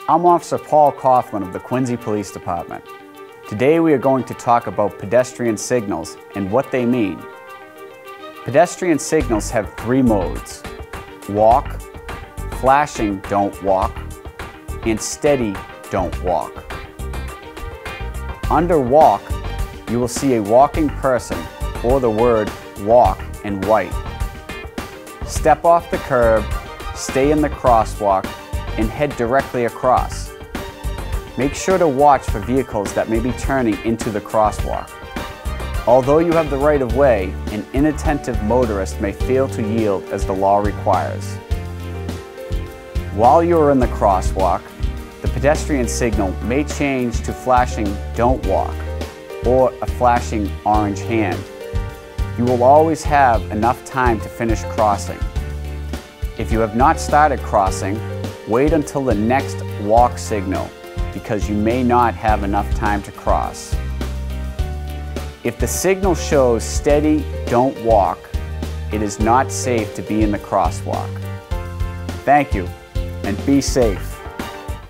I'm Officer Paul Coughlin of the Quincy Police Department. Today we are going to talk about pedestrian signals and what they mean. Pedestrian signals have three modes: walk, flashing don't walk, and steady don't walk. Under walk, you will see a walking person or the word walk in white. Step off the curb, stay in the crosswalk, and head directly across. Make sure to watch for vehicles that may be turning into the crosswalk. Although you have the right of way, an inattentive motorist may fail to yield as the law requires. While you are in the crosswalk, the pedestrian signal may change to flashing don't walk or a flashing orange hand. You will always have enough time to finish crossing. If you have not started crossing, wait until the next walk signal because you may not have enough time to cross. If the signal shows steady, don't walk, it is not safe to be in the crosswalk. Thank you, and be safe.